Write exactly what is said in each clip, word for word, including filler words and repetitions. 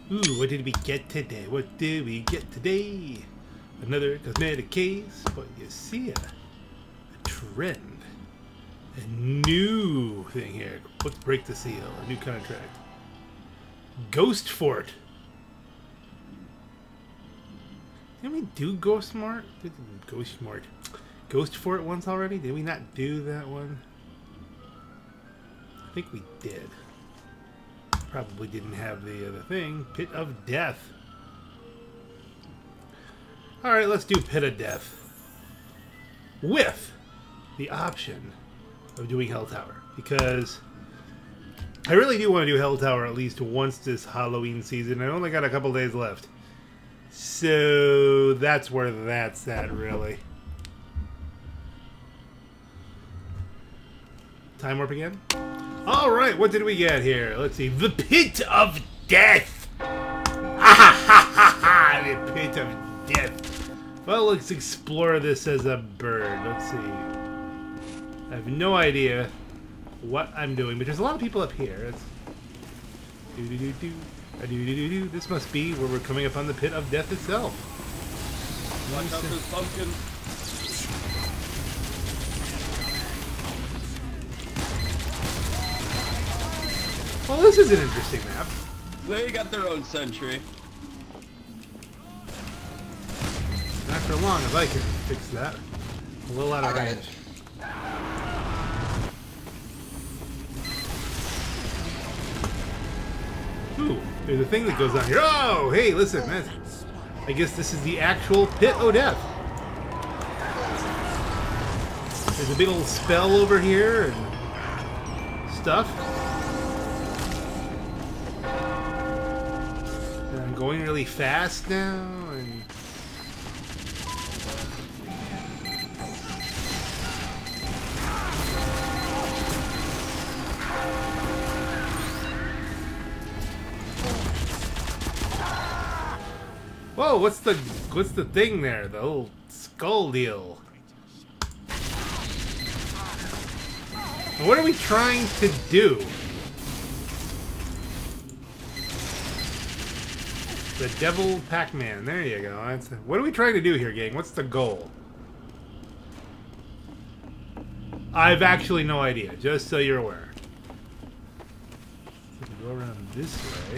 Ooh, what did we get today? What did we get today? Another cosmetic case, but you see a, a trend. A new thing here. Let's break the seal. A new contract. Ghost Fort. Didn't we do Ghost Mart? Ghost Mart. Ghost Fort once already? Did we not do that one? I think we did. Probably didn't have the other thing. Pit of Death. Alright, let's do Pit of Death. With the option of doing Hell Tower. Because I really do want to do Hell Tower at least once this Halloween season. I only got a couple days left. So that's where that's at, really. Time warp again? Alright, what did we get here? Let's see. The Pit of Death! The Pit of Death. Well, let's explore this as a bird. Let's see. I have no idea what I'm doing, but there's a lot of people up here. It's do do do do. Do do do do. This must be where we're coming upon the Pit of Death itself. Watch out for this pumpkin. Well, this is an interesting map. They got their own sentry. Not for long, if I can fix that. A little out of range. Ooh, there's a thing that goes on here. Oh, hey, listen, man. I guess this is the actual Pit of Death. There's a big old spell over here and stuff. And I'm going really fast now, and whoa, what's the what's the thing there? The old skull deal. What are we trying to do? The Devil Pac-Man. There you go. That's, what are we trying to do here, gang? What's the goal? I've actually no idea, just so you're aware. So we go around this way.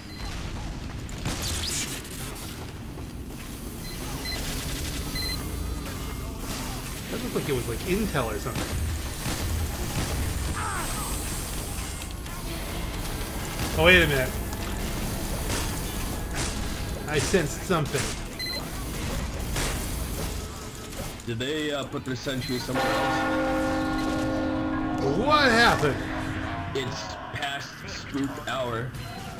That looked like it was like intel or something. Oh, wait a minute. I sensed something. Did they uh, put their sentry somewhere else? What happened? It's past spook hour.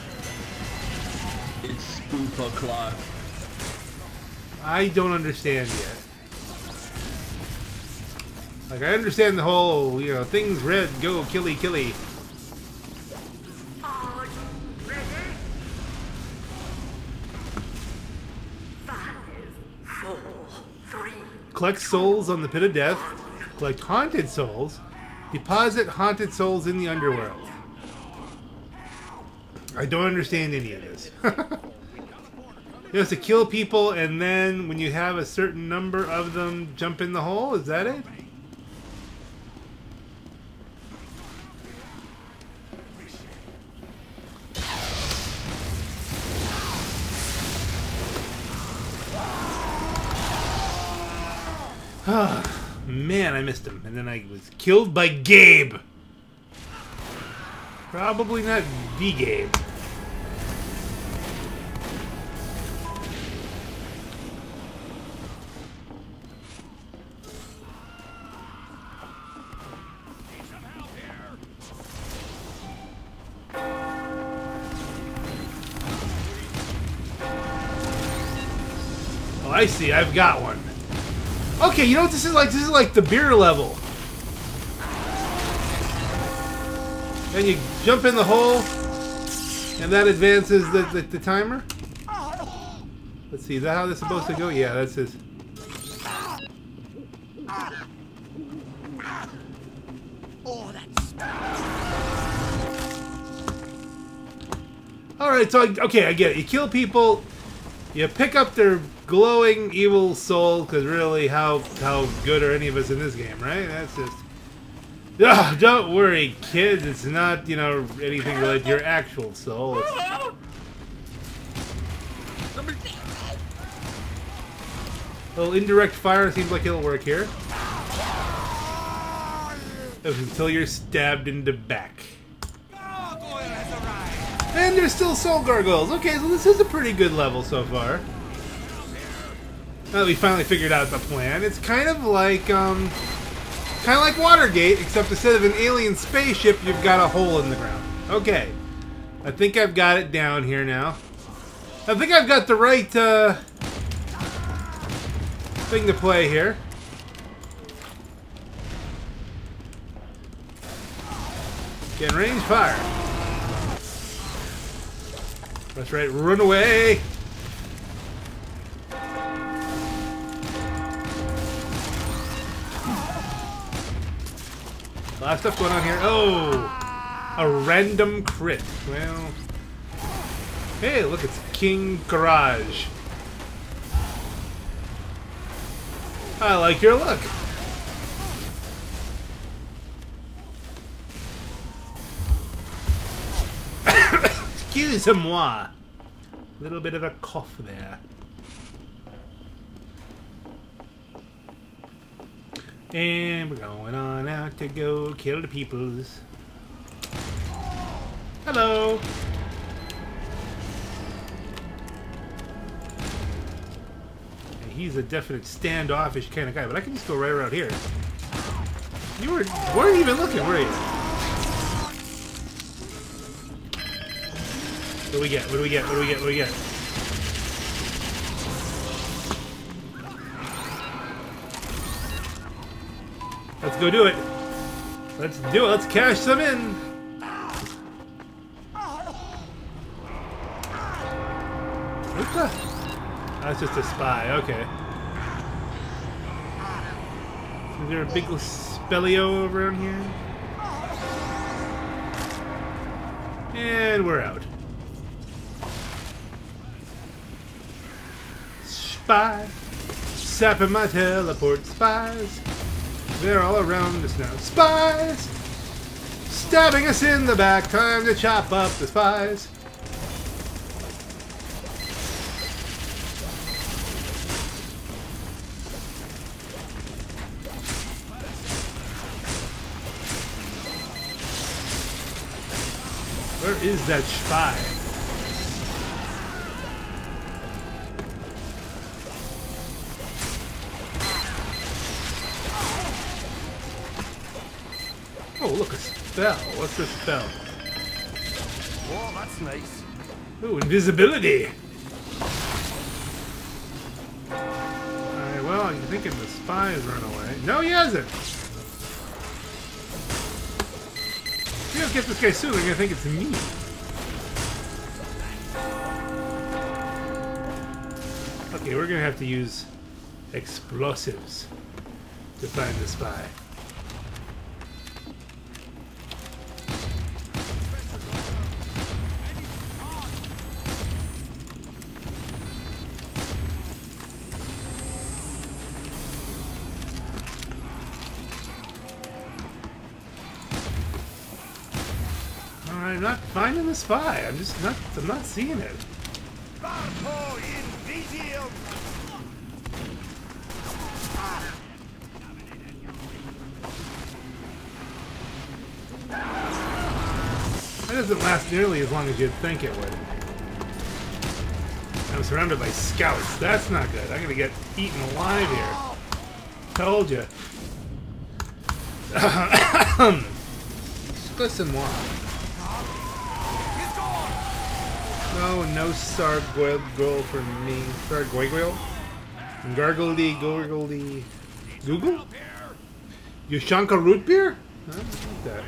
It's spook o'clock. I don't understand yet. Like, I understand the whole, you know, things red, go, killy, killy. Are you ready? Five, four, three. Collect souls on the Pit of Death. Collect haunted souls. Deposit haunted souls in the underworld. I don't understand any of this. You have to kill people, and then when you have a certain number of them, jump in the hole? Is that it? Ah, man, I missed him. And then I was killed by Gabe. Probably not the Gabe. Oh, I see. I've got one. Okay, you know what this is like? This is like the beer level. And you jump in the hole, and that advances the, the, the timer. Let's see, is that how this is supposed to go? Yeah, that's his. Alright, so, I, okay, I get it. You kill people, you pick up their glowing evil soul, because really, how how good are any of us in this game, right? That's just... Oh, don't worry, kids. It's not, you know, anything related to your actual soul. It's... A little indirect fire seems like it'll work here. Until you're stabbed in the back. And there's still soul gargoyles. Okay, so this is a pretty good level so far. Now that we finally figured out the plan, it's kind of like, um, kind of like Watergate, except instead of an alien spaceship, you've got a hole in the ground. Okay, I think I've got it down here now. I think I've got the right uh, thing to play here. Get in range, fire. That's right, run away. A lot of stuff going on here. Oh, a random crit. Well, hey, look, it's King Garage. I like your look. Excuse-moi. A little bit of a cough there. And we're going on out to go kill the peoples. Hello. And he's a definite standoffish kind of guy, but I can just go right around here. You were weren't even looking, were you? What do we get? What do we get? What do we get? What do we get? Let's go do it. Let's do it. Let's cash some in. What the? That's just a spy. Okay. Is there a big spellio around here? And we're out. Spy. Sapping my teleport. Spies. They're all around us now. Spies! Stabbing us in the back. Time to chop up the spies. Where is that spy? Oh, look, a spell. What's this spell? Oh, that's nice. Ooh, invisibility. Alright, well, I'm thinking the spy has run away. No, he hasn't. If we don't get this guy soon, they're gonna think it's me. Okay, we're gonna have to use explosives to find the spy. I'm not finding the spy. I'm just not. I'm not seeing it. That doesn't last nearly as long as you'd think it would. I'm surrounded by scouts. That's not good. I'm gonna get eaten alive here. Told you. Excuse-moi. No, no Sargoyle for me. Sargoyle? Gargledy, Gorgledy. Google? Yushanka root beer? I don't like that.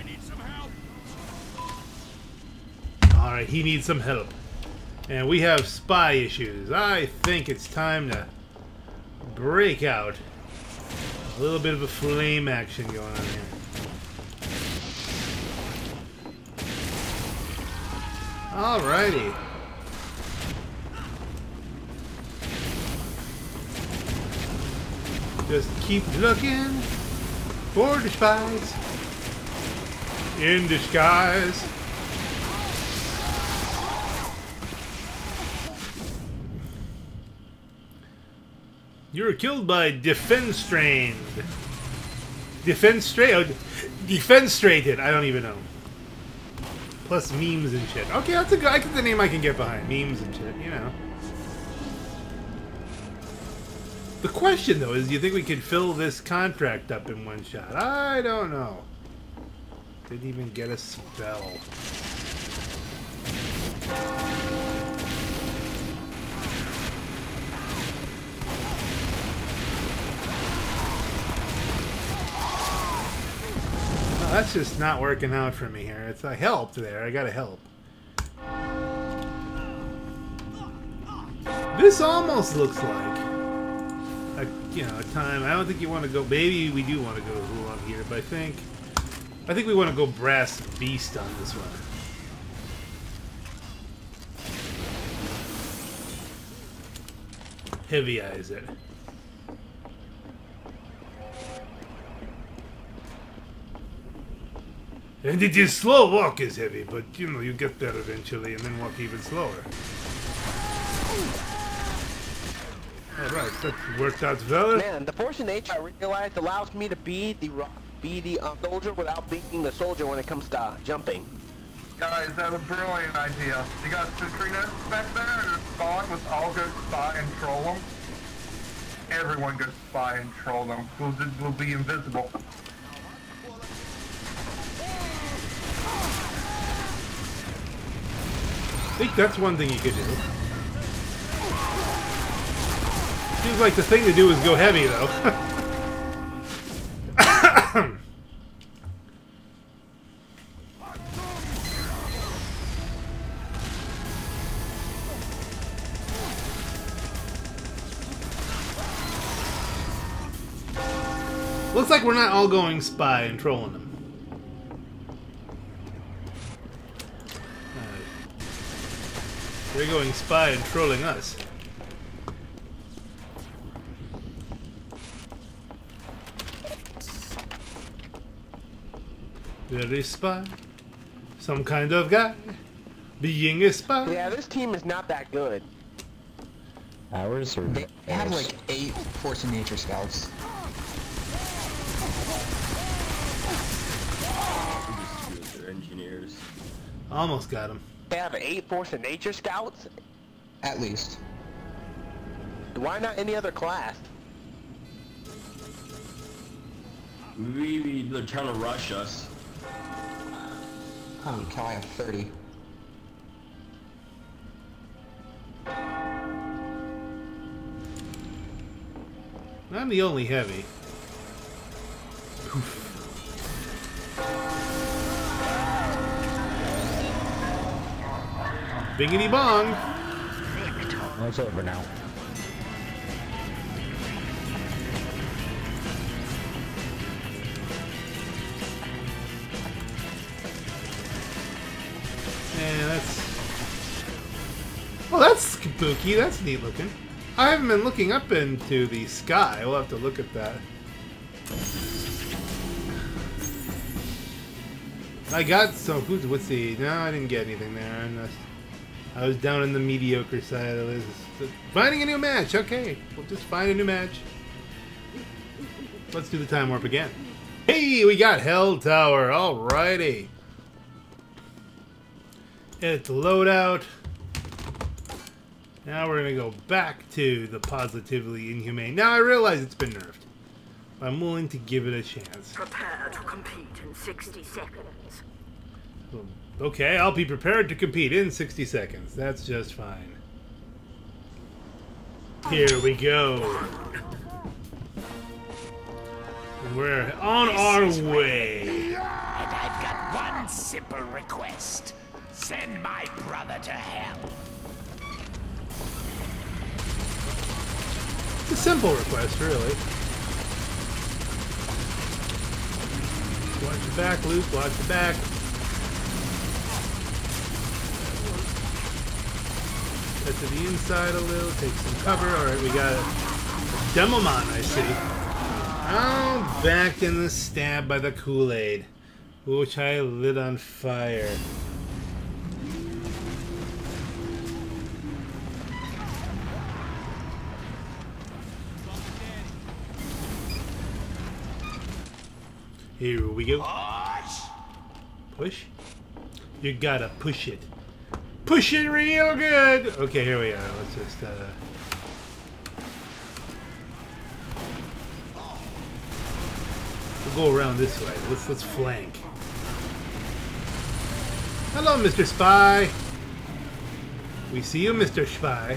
Alright, he needs some help. And we have spy issues. I think it's time to break out. A little bit of a flame action going on here. Alrighty. Just keep looking for the spies in disguise. You were killed by defenstrained. Defenstrated. Defenstrated. I don't even know. Plus memes and shit. Okay, that's a good. I think the name I can get behind. Memes and shit. You know. The question though is, do you think we could fill this contract up in one shot? I don't know. Didn't even get a spell. That's just not working out for me here. It's I helped there. I gotta help. This almost looks like a, you know, a time. I don't think you want to go. Maybe we do want to go Oolong here, but I think I think we want to go Brass Beast on this one. Heavy eyes it. And it is slow walk is heavy, but you know, you get there eventually and then walk even slower. Alright, that worked out well. Man, the Force of Nature, I realized, allows me to be the be the um, soldier without being the soldier when it comes to uh, jumping. Guys, that's a brilliant idea. You got Citrino back there and spawn, let's all go spy and troll them. Everyone go spy and troll them. We'll, we'll be invisible. I think that's one thing you could do. Seems like the thing to do is go heavy, though. Looks like we're not all going spy and trolling them. They're going spy and trolling us. There is spy. Some kind of guy. Being a spy. Yeah, this team is not that good. Ours or They have like eight Force of Nature scouts. They're engineers. Almost got him. They have eight Force of Nature scouts? At least. Why not any other class? Maybe they're trying to rush us. Holy cow, I have thirty. I'm the only heavy. Bingity bong! Oh, it's over now. Yeah, that's... Well, that's spooky. That's neat looking. I haven't been looking up into the sky. We'll have to look at that. I got some... Who's, what's the... No, I didn't get anything there. I'm not, I was down in the mediocre side of this. Finding a new match. Okay. We'll just find a new match. Let's do the time warp again. Hey, we got Hell Tower. Alrighty. It's loadout. Now we're gonna go back to the positively inhumane. Now I realize it's been nerfed. But I'm willing to give it a chance. Prepare to compete in sixty seconds. Okay, I'll be prepared to compete in sixty seconds. That's just fine. Here we go. And we're on our way. And I've got one simple request. Send my brother to hell. It's a simple request, really. Watch your back, Luke. Watch your back. Get to the inside a little, take some cover. Alright, we got a Demomon, I see. Oh, back in the stab by the Kool-Aid, which I lit on fire. Here we go. Push? You gotta push it. Push it real good! Okay, here we are. Let's just, uh... we'll go around this way. Let's, let's flank. Hello, Mister Spy! We see you, Mister Spy.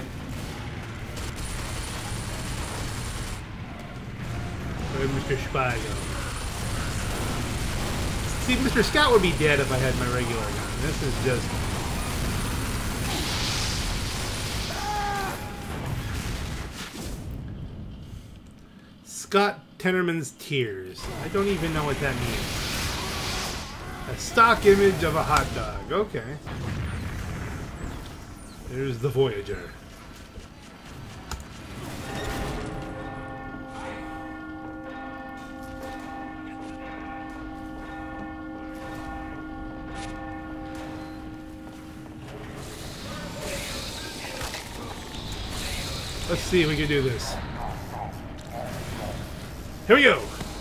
Where'd Mister Spy go? See, Mister Scott would be dead if I had my regular gun. This is just... Scott Tenorman's Tears. I don't even know what that means. A stock image of a hot dog. Okay. There's the Voyager. Let's see if we can do this. Here we go!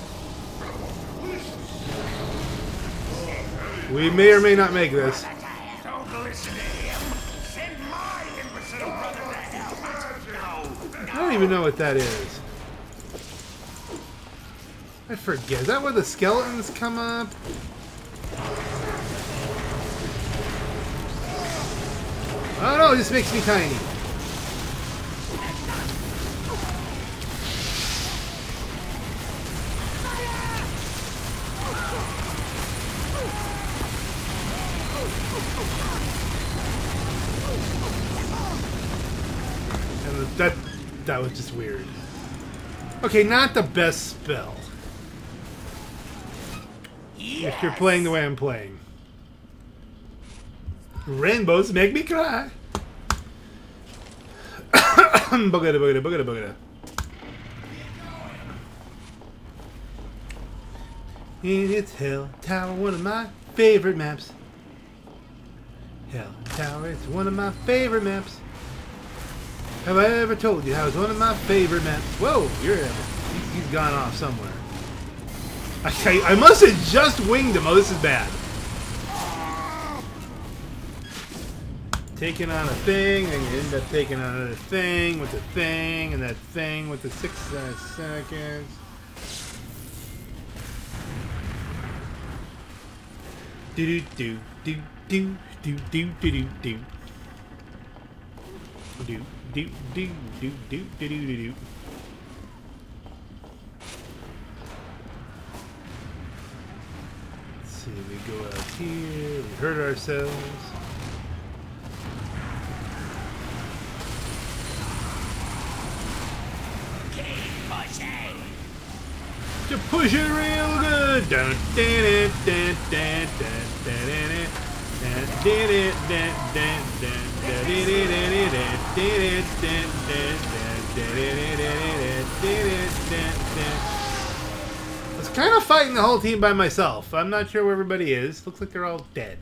We may or may not make this. Don't listen to him. Send my imbecile brother to hell. No, I don't even know what that is. I forget. Is that where the skeletons come up? Oh no, this makes me tiny. That that was just weird. Okay, not the best spell. Yes. If you're playing the way I'm playing. Rainbows make me cry. Boogada, boogada, boogada, boogada. It's Hell Tower, one of my favorite maps. Hell Tower, it's one of my favorite maps. Have I ever told you how it's one of my favorite maps? Whoa, you're he's, he's gone off somewhere. I, I must have just winged him. Oh, this is bad. Taking on a thing, and you end up taking on another thing with the thing, and that thing with the six uh, seconds. Do do do do do do do do do. Do do do do do do do do. Let's see, we go out here, we hurt ourselves. keep pushing. To push it real good. Dun, dun, dun, dun, dun, dun, dun, dun. I was kind of fighting the whole team by myself. I'm not sure where everybody is. Looks like they're all dead.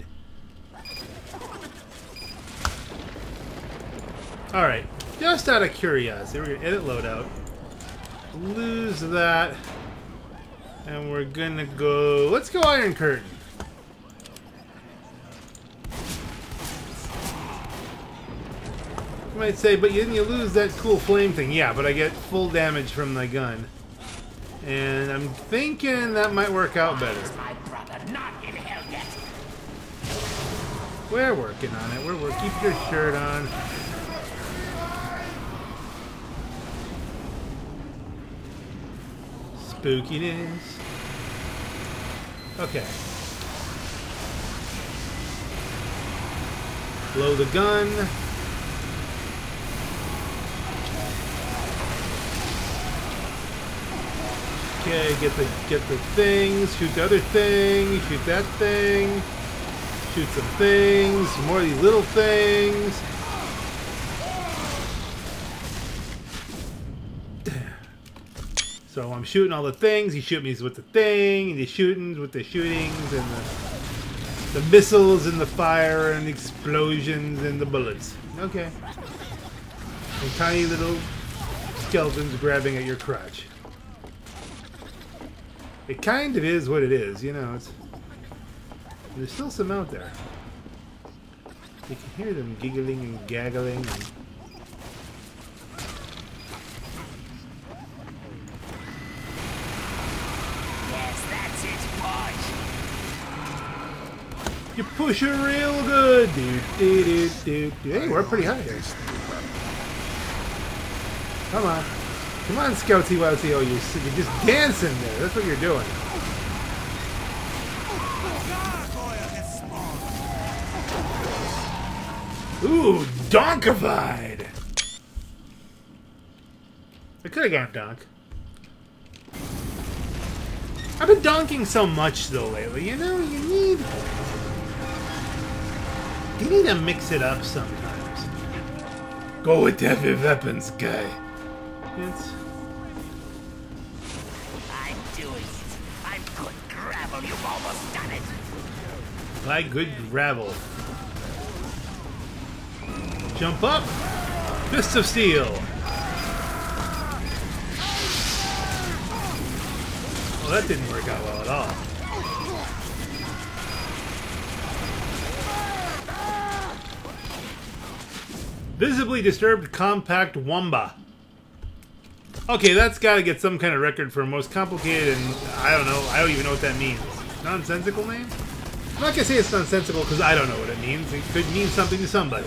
Alright, just out of curiosity, we're going to edit loadout. Lose that. And we're going to go... Let's go Iron Curtain. You might say, but then you lose that cool flame thing. Yeah, but I get full damage from the gun. And I'm thinking that might work out better. My brother, not in hell yet. We're working on it. We're working. Keep your shirt on. Spookiness. Okay. Blow the gun. Okay, get the get the things, shoot the other thing, shoot that thing, shoot some things, some more of these little things. So I'm shooting all the things. He shoots me with the thing, and he's shooting with the shootings, and the, the missiles, and the fire, and the explosions, and the bullets. Okay. And tiny little skeletons grabbing at your crotch. It kind of is what it is, you know. It's, there's still some out there. You can hear them giggling and gaggling. And Yes, that's it, push. you push her real good, dude. Dude, dude, dude. Hey, we're pretty high here. Come on. Come on, Scoutsy Woutsy. Oh, you're, you're just dancing there. That's what you're doing. Ooh, donkified. I could have gone donk. I've been donking so much though lately. You know, you need you need to mix it up sometimes. Go with heavy weapons, guy. It's I'm doing it. I'm good gravel. You've almost done it. by good gravel. Jump up. Fist of Steel. Well, that didn't work out well at all. Visibly disturbed compact Wamba. Okay, that's got to get some kind of record for most complicated and I don't know. I don't even know what that means. Nonsensical name? I'm not gonna say it's nonsensical because I don't know what it means. It could mean something to somebody.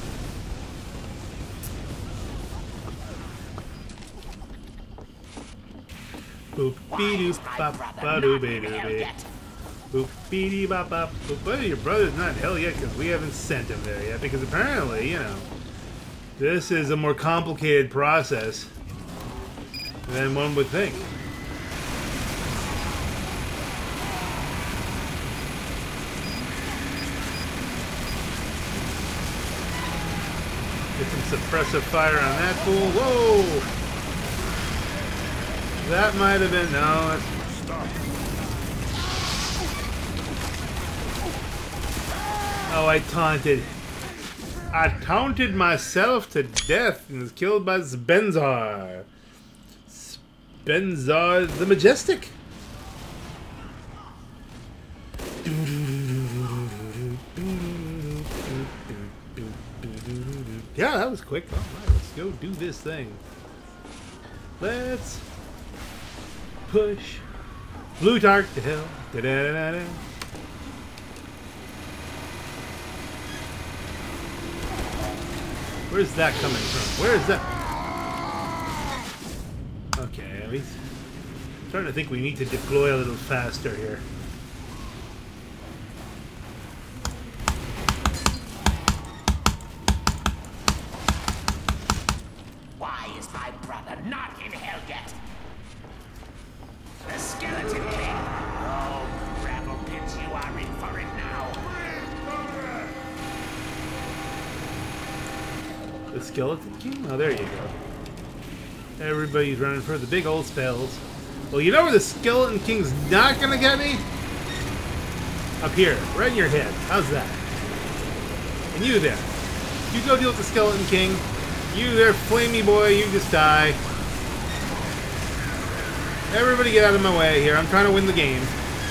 Boop be doo bop ba doo be doo be. Boop be dee bop bop. Boop. Well, your brother's not in hell yet because we haven't sent him there yet. Because apparently, you know, this is a more complicated process than one would think. Get some suppressive fire on that fool. Whoa! That might have been... No, it's... Oh, I taunted. I taunted myself to death and was killed by Spenzar. Spenzar the Majestic. Yeah, that was quick. All right, let's go do this thing. Let's push Plutarch to hell. Da -da -da -da -da. Where's that coming from? Where is that? Okay, at least I'm starting to think we need to deploy a little faster here. Why is my brother not in hell yet? The Skeleton King. Oh, gravel pits, you are in for it now. The Skeleton King? Oh, there you go. Everybody's running for the big old spells. Well, you know where the Skeleton King's not gonna get me? Up here, right in your head. How's that? And you there. You go deal with the Skeleton King. You there, flamey boy, you just die. Everybody get out of my way here. I'm trying to win the game.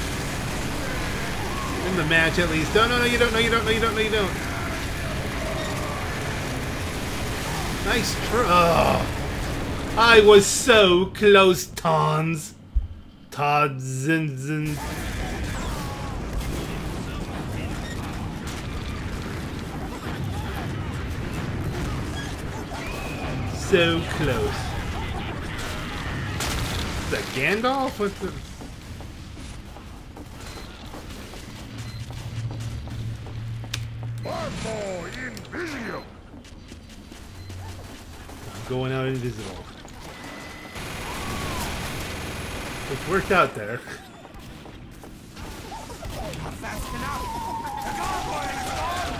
Win the match at least. No, no, no, you don't, no, you don't, no, you don't, no, you don't. Nice try. Oh, I was so close, Tons. Todzin. So close. Is that Gandalf? What's the... Invisible. Going out invisible. It's worked out there. Fast enough. The gargoyle is gone.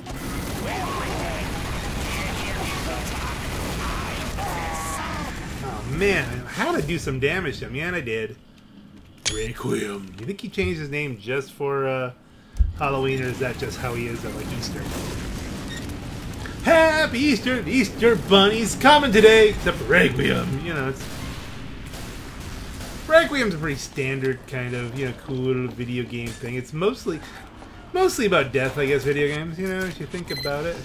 Oh, man, I had to do some damage to him. Yeah, and I did. Requiem. You think he changed his name just for uh, Halloween, or is that just how he is at like Easter? Happy Easter! The Easter Bunny's coming today! Except for Requiem. You know, it's... Requiem's a pretty standard kind of, you know, cool little video game thing. It's mostly... Mostly about death, I guess, video games, you know, if you think about it.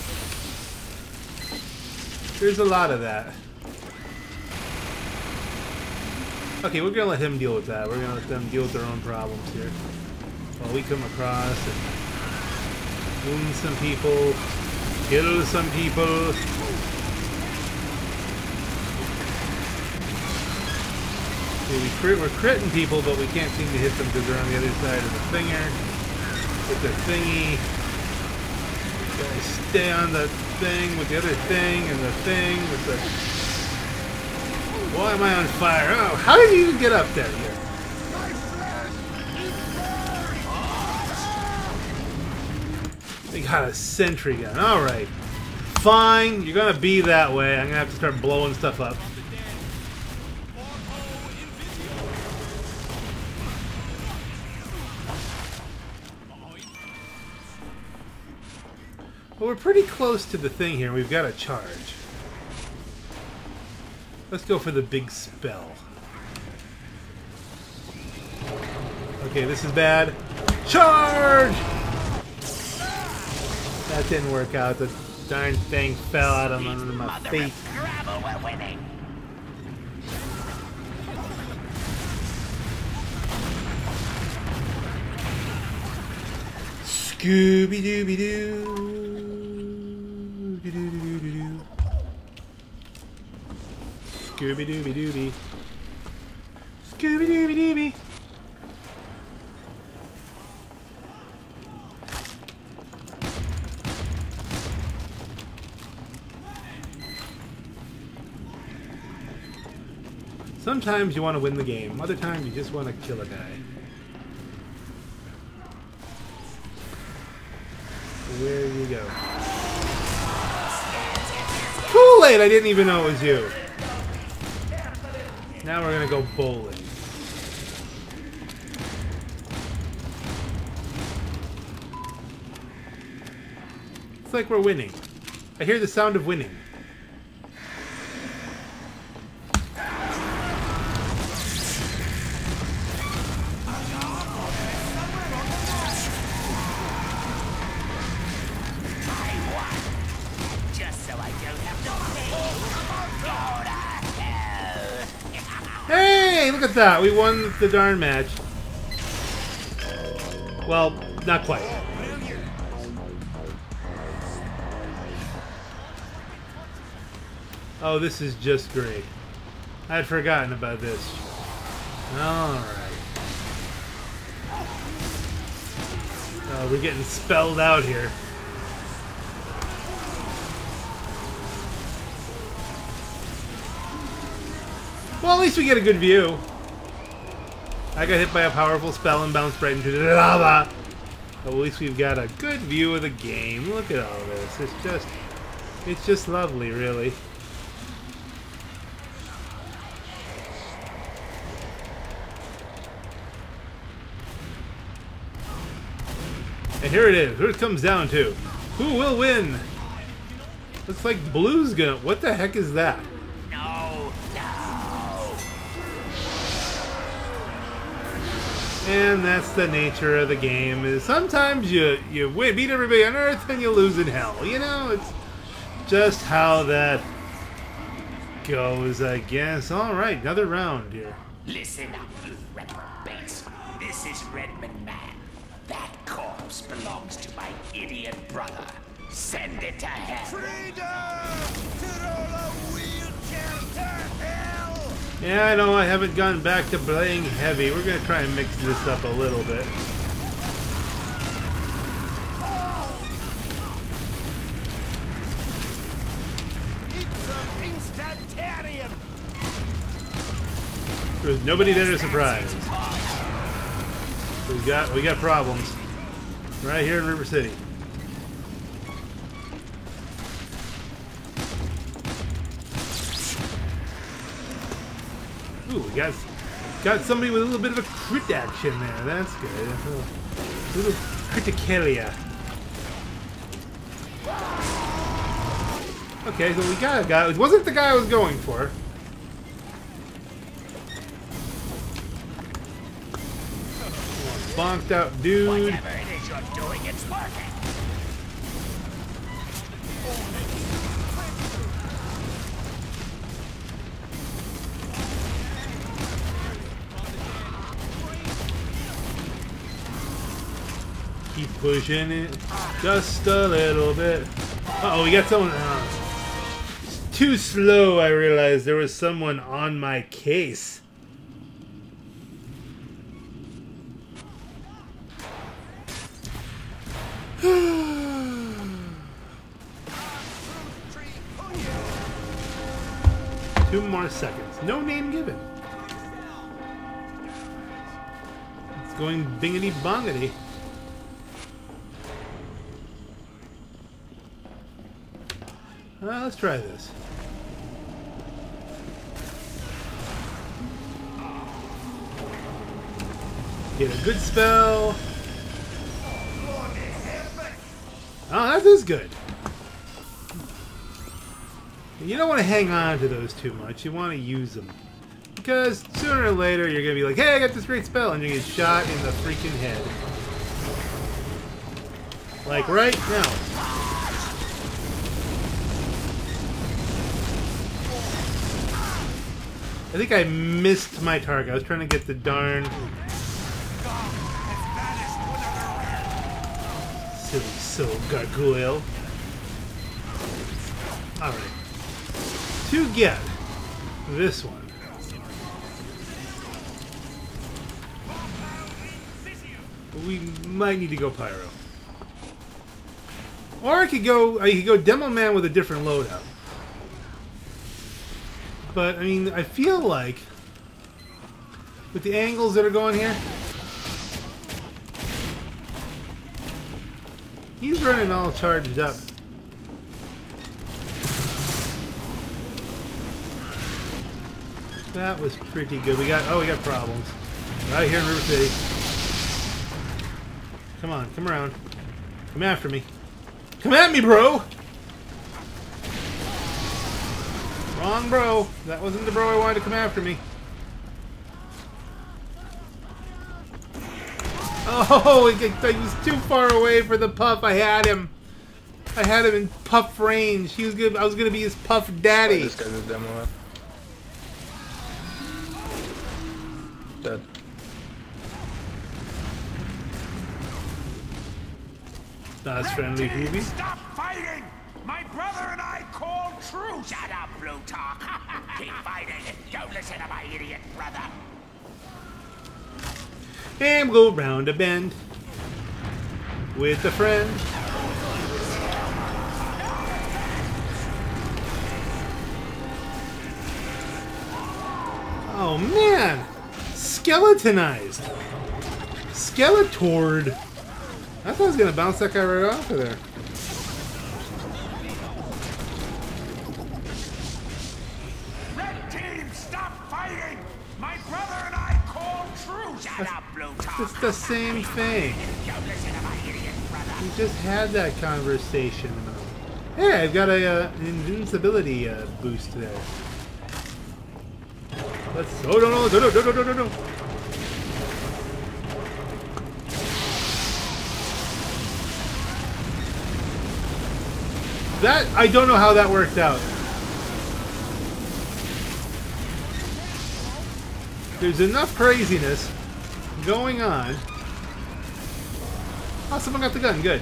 There's a lot of that. Okay, we're gonna let him deal with that. We're gonna let them deal with their own problems here. While we come across and wound some people, kill some people. Okay, we crit we're critting people, but we can't seem to hit them because they're on the other side of the finger. With the thingy. Gotta stay on the thing with the other thing and the thing with the... Why am I on fire? Oh, how did you even get up there here? They got a sentry gun. Alright. Fine, you're gonna be that way. I'm gonna have to start blowing stuff up. Well, we're pretty close to the thing here. We've got a charge. Let's go for the big spell. Okay, this is bad. Charge! That didn't work out. The darn thing fell out of under my face. Scooby-Dooby-Doo. Doo-doo-doo-doo-doo. Scooby-Dooby-Dooby. Scooby-Dooby-Dooby. Sometimes you want to win the game. Other times you just want to kill a guy. Where you go? Kool-Aid! I didn't even know it was you. Now we're gonna go bowling. It's like we're winning. I hear the sound of winning. Hey, look at that. We won the darn match. Well, not quite. Oh, this is just great. I had forgotten about this. Alright. Oh, we're getting spelled out here. Well, at least we get a good view. I got hit by a powerful spell and bounced right into the lava. But at least we've got a good view of the game. Look at all this. It's just, it's just lovely, really. And here it is. Here it comes down to. Who will win? Looks like Blue's gonna... What the heck is that? No, no. And that's the nature of the game. Is sometimes you you win, beat everybody on Earth and you lose in hell. You know, it's just how that goes, I guess. All right, another round here. Listen up, you reprobates. This is Redmond Man. That corpse belongs to my idiot brother. Send it to hell. Yeah, I know I haven't gone back to playing heavy. We're going to try and mix this up a little bit. There's nobody there to surprise. We got we got problems right here in River City. Ooh, we got got somebody with a little bit of a crit action there. That's good. A little, a little criticalia. Okay, so we got a guy. It wasn't the guy I was going for. Bonked out dude. Whatever it is you're doing, it's working. Keep pushing it just a little bit. Uh oh, we got someone. Uh, it's too slow. I realized there was someone on my case. Two more seconds. No name given. It's going bingity bongity. Uh, let's try this. Get a good spell. Oh, that is good. You don't want to hang on to those too much. You want to use them. Because sooner or later you're going to be like, hey, I got this great spell, and you get shot in the freaking head. Like right now. I think I missed my target. I was trying to get the darn... Silly soul gargoyle. Alright. To get this one. We might need to go Pyro. Or I could go I could go Demo Man with a different loadout. But I mean, I feel like with the angles that are going here, he's running all charged up. That was pretty good. We got oh, we got problems right here in River City. Come on, come around, come after me, come at me, bro. Wrong, bro. That wasn't the bro I wanted to come after me. Oh, he was too far away for the puff. I had him. I had him in puff range. He was good. I was gonna be his puff daddy. Oh, this guy's a demo man. Dead. That's friendly, Hoovy. Stop fighting! My brother and I call truce! Shut up, Plutarch! Keep fighting! Don't listen to my idiot brother! And we'll go round a bend with a friend. Oh man! Skeletonized! Skeletord! I thought I was gonna bounce that guy right off of there. Red team, stop fighting! My brother and I call truce! Shut up, Plutarch! It's the same thing. Don't listen to my idiot brother! We just had that conversation. Hey, I've got a uh, invincibility uh, boost there. Let's. Oh no no no no no no no no! That I don't know how that worked out. There's enough craziness going on. Oh, someone got the gun. Good.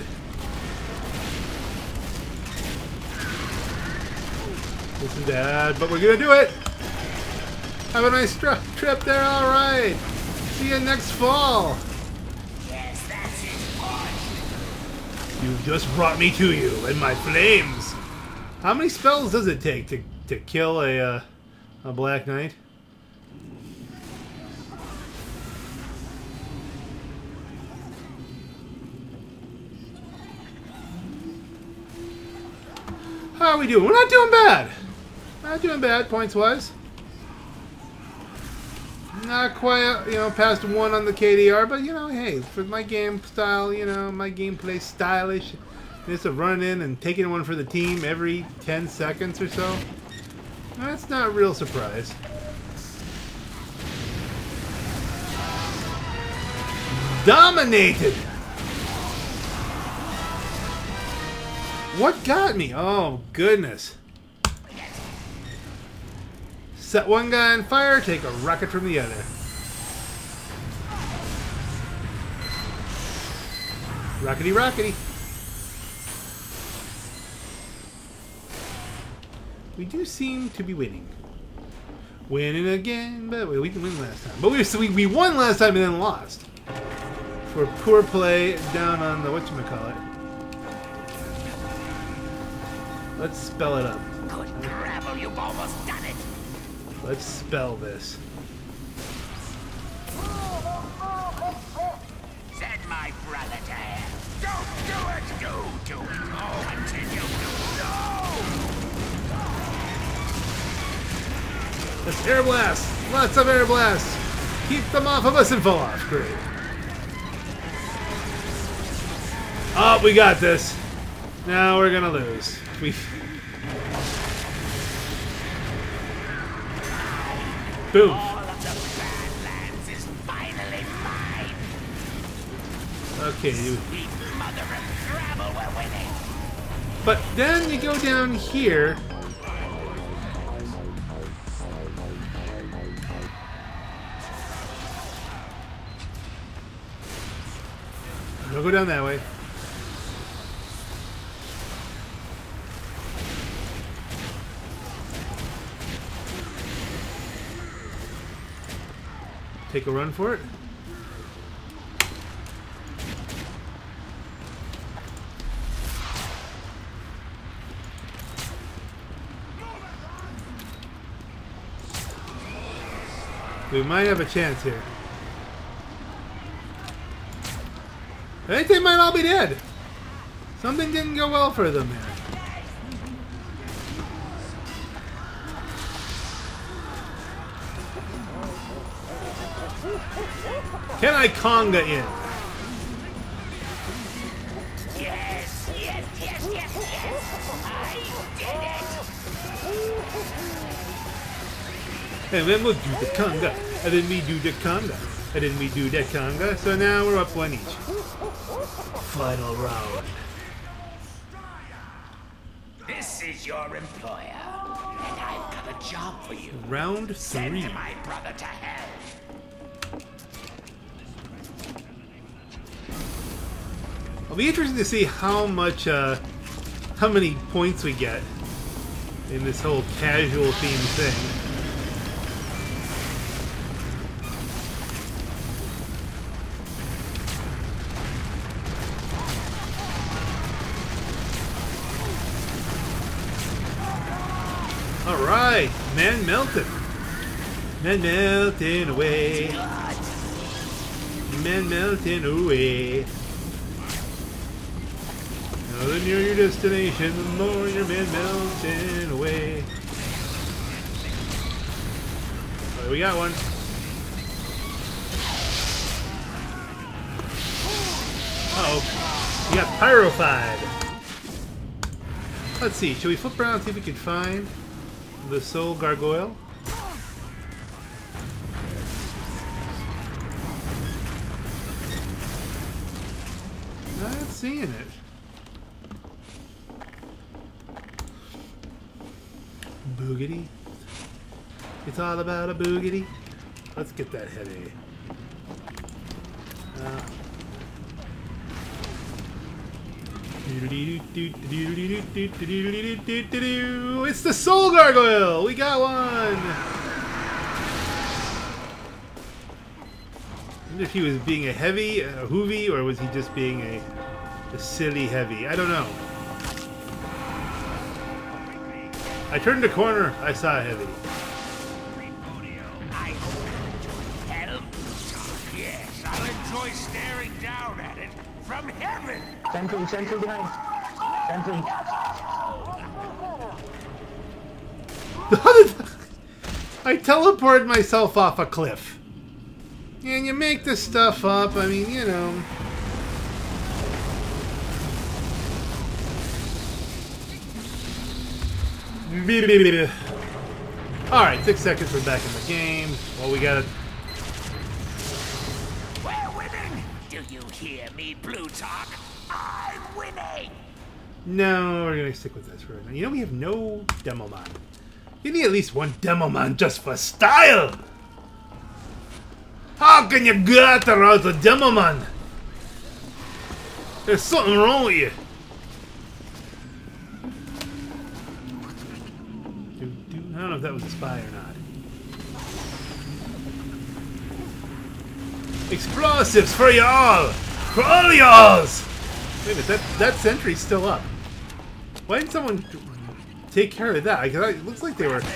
This is bad, but we're gonna do it. Have a nice tri trip there. All right. See you next fall. Yes, that's it. You've just brought me to you and my flames. How many spells does it take to to kill a uh, a Black Knight? How are we doing? We're not doing bad. Not doing bad points wise. Not quite, you know, past one on the K D R, but you know, hey, for my game style, you know, my gameplay stylish, just a run in and taking one for the team every ten seconds or so. That's not a real surprise. Dominated! What got me? Oh, goodness. Set one guy on fire, take a rocket from the other. Rockety rockety. We do seem to be winning. Winning again, but we didn't win last time. But we, so we, we won last time and then lost. For poor play down on the whatchamacallit. Let's spell it up. Good gravel, you've almost done it. Let's spell this. Send my brother to hell. Don't do it! Do do it. Oh, continue to no! Let's air blast! Lots of air blasts! Keep them off of us and fall off. Great. Oh, we got this. Now we're gonna lose. We. Boom. All of the Badlands is finally mine. Okay, dude. Sweet mother of gravel, we're winning. But then you go down here. Don't go down that way. Take a run for it. We might have a chance here. I think they might all be dead. Something didn't go well for them here. Can I conga in? Yes, yes, yes, yes, yes. I did it. And then we'll do the conga. And then we do the conga. And then we do that conga. So now we're up one each. Final round. This is your employer, and I've got a job for you. Round Send three. my brother to hell. It'll be interesting to see how much, uh, how many points we get in this whole casual theme thing. All right, man melting, man melting away, man melting away. Now the nearer your destination, the more your man melting away. Alright, we got one. Uh oh, we got pyrophied. Let's see, should we flip around and see if we can find the soul gargoyle? Not seeing it. Boogity. It's all about a boogity. Let's get that heavy. Uh. It's the soul gargoyle! We got one! I wonder if he was being a heavy, a hoovy, or was he just being a, a silly heavy? I don't know. I turned a corner, I saw a heavy. Hell? Yes, I'll enjoy staring down at it from heaven. Sentry, sentry behind. Sentry. How did I teleported myself off a cliff? And you make this stuff up, I mean, you know. Alright, six seconds, we're back in the game. Well, we gotta... We're winning! Do you hear me, Plutarch? I'm winning! No, we're gonna stick with this for right now. You know, we have no Demomon. You need at least one Demomon just for style! How can you get out a Demomon? There's something wrong with you. I don't know if that was a spy or not. Explosives for y'all! For all y'alls! Wait a minute, that, that sentry's still up. Why didn't someone take care of that? Because it looks like they were...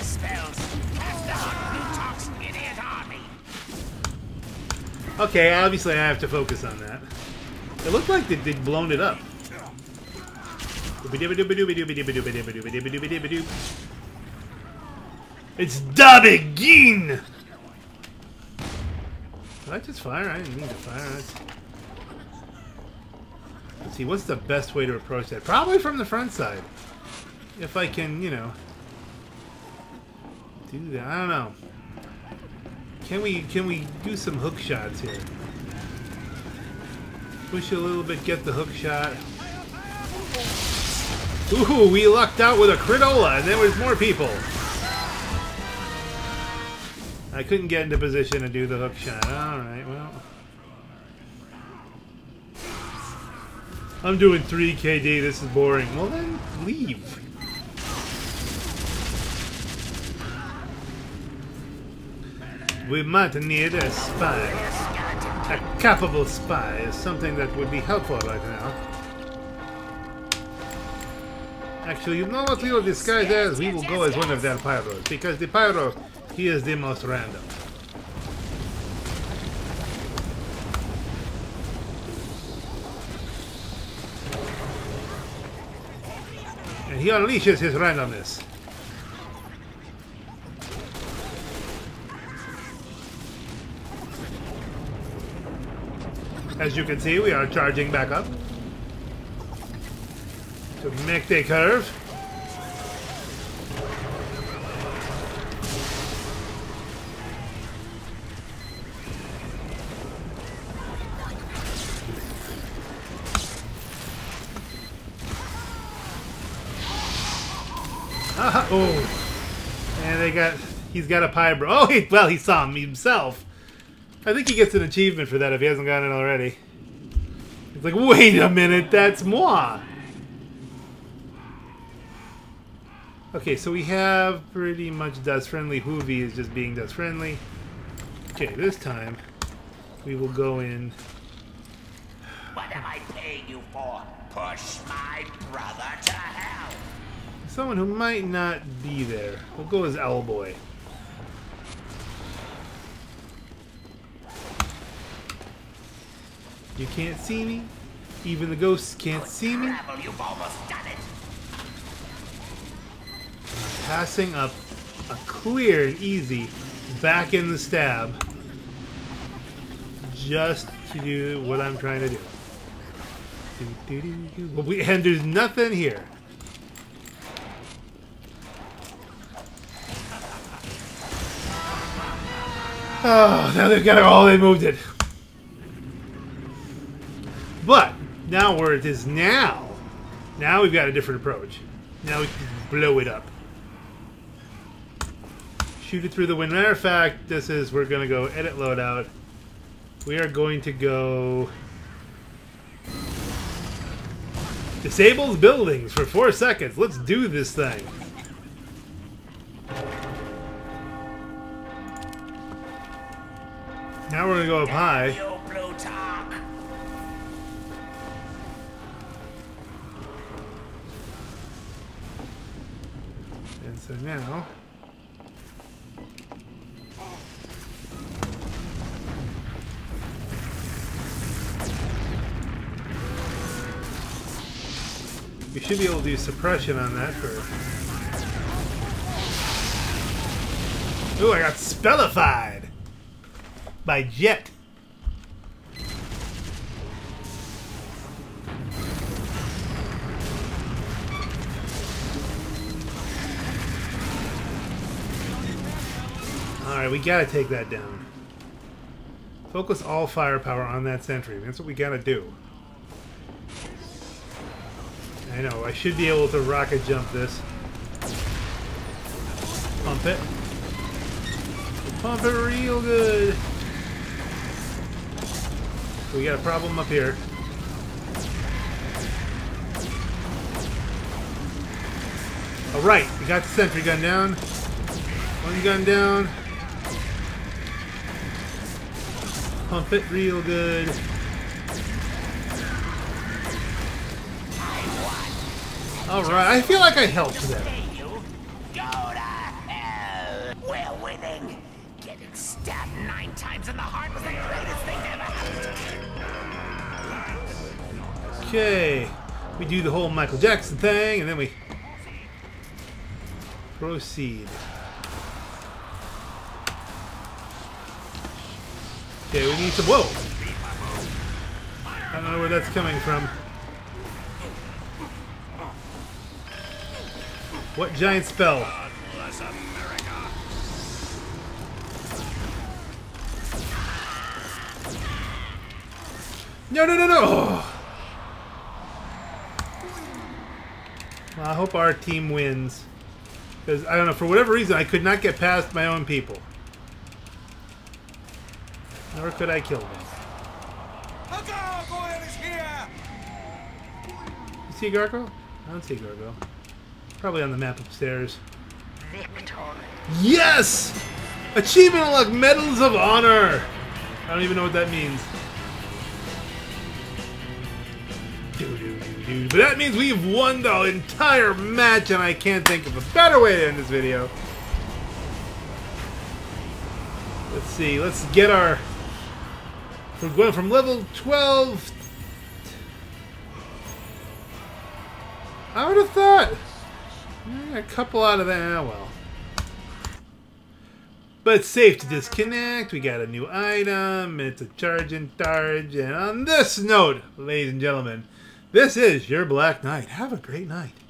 Okay, obviously I have to focus on that. It looked like they, they'd blown it up. It's da begin! Did I just fire? I didn't mean to fire. That's... Let's see, what's the best way to approach that? Probably from the front side. If I can, you know... do that. I don't know. Can we, can we do some hook shots here? Push a little bit, get the hook shot. Ooh, we lucked out with a Critola, and there was more people. I couldn't get into position to do the hook shot. Alright, well. I'm doing three K D, this is boring. Well then, leave. We might need a spy. A capable spy is something that would be helpful right now. Actually, you know what we will disguise as? We will go as one of their pyros, because the pyro, he is the most random. And he unleashes his randomness. As you can see, we are charging back up to make the curve. Uh, oh, and they got, he's got a Pybro. Oh, he, well, he saw him himself. I think he gets an achievement for that if he hasn't gotten it already. It's like, wait a minute, that's moi. Okay, so we have pretty much Dust Friendly. Hoovy is just being Dust Friendly. Okay, this time we will go in. What am I paying you for? Push my brother to hell. Someone who might not be there. We'll go as Owlboy. You can't see me. Even the ghosts can't see me. You've almost done it. Passing up a clear and easy back in the stab. Just to do what I'm trying to do. do, do, do, do. Well, we, and there's nothing here. Oh, now they've got it all, they moved it. But, now where it is now, now we've got a different approach. Now we can blow it up. Shoot it through the wind. Matter of fact, this is, we're going to go edit loadout. We are going to go... Disables buildings for four seconds. Let's do this thing. Now we're going to go up high. And so now... we should be able to do suppression on that for... Ooh, I got spellified! By Jet. Alright, we gotta take that down. Focus all firepower on that sentry. That's what we gotta do. I know, I should be able to rocket jump this. Pump it. Pump it real good. We got a problem up here. Alright, we got the sentry gun down. One gun down. Pump it real good. Alright, I feel like I helped them. You go to hell. We're winning. Getting stabbed nine times in the heart was the greatest thing that ever happened to me. Okay. We do the whole Michael Jackson thing, and then we proceed. Okay, we need some... Whoa! I don't know where that's coming from. What giant spell? No, no, no, no! Oh. Well, I hope our team wins. Because, I don't know, for whatever reason, I could not get past my own people. Nor could I kill them. A gargoyle is here! You see a gargoyle? I don't see a gargoyle. Probably on the map upstairs. Victor. Yes! Achievement unlocked, Medals of Honor! I don't even know what that means. Doo, doo, doo, doo. But that means we've won the entire match, and I can't think of a better way to end this video. Let's see, let's get our... We're going from level twelve... I would have thought... A couple out of that, oh well. But it's safe to disconnect. We got a new item. It's a charge and charge. And on this note, ladies and gentlemen, this is your Black Knight. Have a great night.